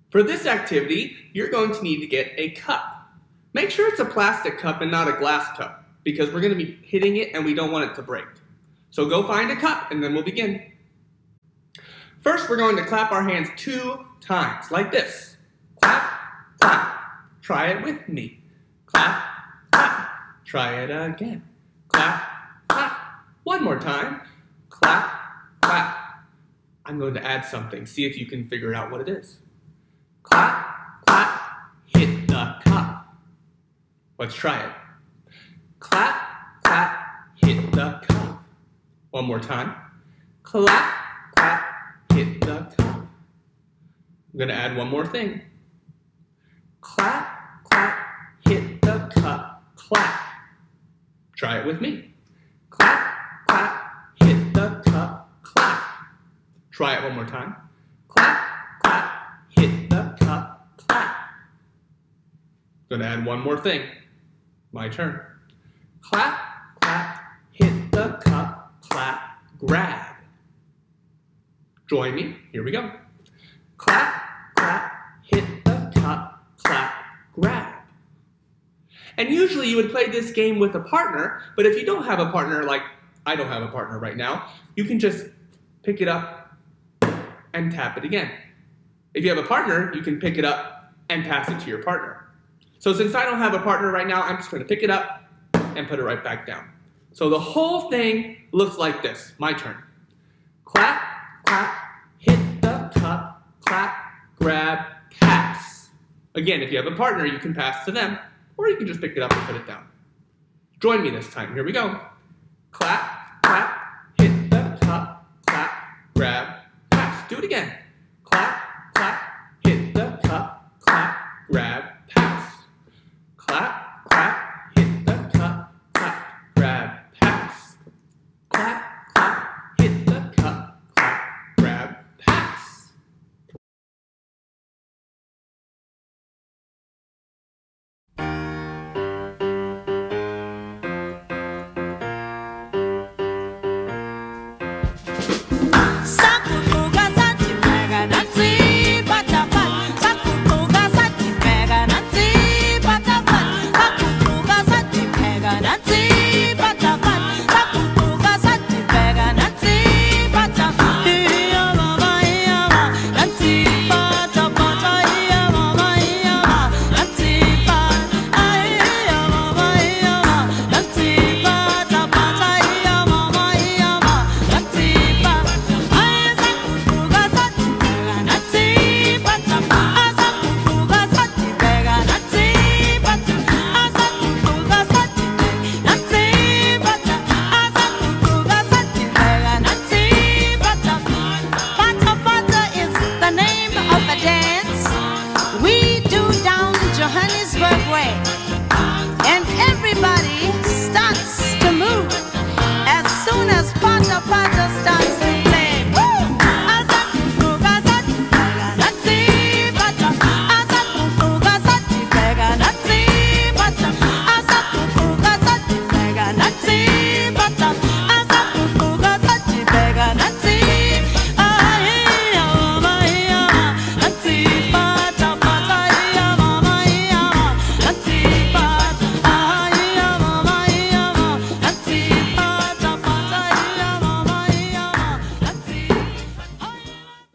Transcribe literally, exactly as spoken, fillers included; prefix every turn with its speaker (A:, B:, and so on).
A: For this activity, you're going to need to get a cup. Make sure it's a plastic cup and not a glass cup, because we're going to be hitting it and we don't want it to break. So go find a cup and then we'll begin. First, we're going to clap our hands two times, like this. Clap, clap. Try it with me. Clap, clap. Try it again. Clap, clap. One more time. Clap, clap. I'm going to add something. See if you can figure out what it is. Clap, clap. Hit the cup. Let's try it. Clap, clap. Hit the cup. One more time. Clap, clap. Hit the cup. I'm going to add one more thing. Clap, clap. Hit the cup. Clap. Try it with me. Clap, clap. Hit the cup. Clap. Try it one more time. Clap, clap. Hit the cup. Clap. Going to add one more thing. My turn. Clap, clap. Hit the cup. Clap. Grab. Join me. Here we go. Clap, clap. Hit the cup. Clap. Grab. And usually you would play this game with a partner, but if you don't have a partner, like I don't have a partner right now, you can just pick it up and tap it again. If you have a partner, you can pick it up and pass it to your partner. So since I don't have a partner right now, I'm just going to pick it up and put it right back down. So the whole thing looks like this. My turn. Clap, clap, hit the cup, clap, grab, pass. Again, if you have a partner, you can pass to them, or you can just pick it up and put it down. Join me this time. Here we go. Clap, clap, hit the cup, clap, grab, pass. Do it again. Clap, clap, hit the cup, clap, grab,